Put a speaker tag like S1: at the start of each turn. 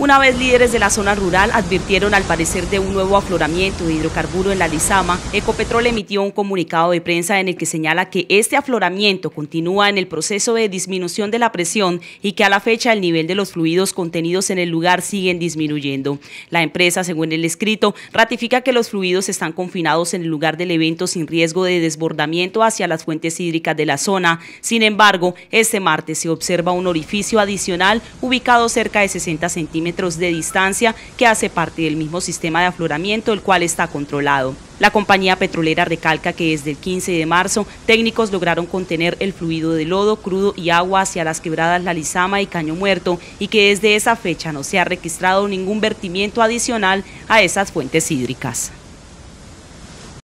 S1: Una vez líderes de la zona rural advirtieron al parecer de un nuevo afloramiento de hidrocarburo en la Lizama, Ecopetrol emitió un comunicado de prensa en el que señala que este afloramiento continúa en el proceso de disminución de la presión y que a la fecha el nivel de los fluidos contenidos en el lugar siguen disminuyendo. La empresa, según el escrito, ratifica que los fluidos están confinados en el lugar del evento sin riesgo de desbordamiento hacia las fuentes hídricas de la zona. Sin embargo, este martes se observa un orificio adicional ubicado cerca de 60 centímetros de distancia que hace parte del mismo sistema de afloramiento, el cual está controlado. La compañía petrolera recalca que desde el 15 de marzo técnicos lograron contener el fluido de lodo, crudo y agua hacia las quebradas La Lizama y Caño Muerto y que desde esa fecha no se ha registrado ningún vertimiento adicional a esas fuentes hídricas.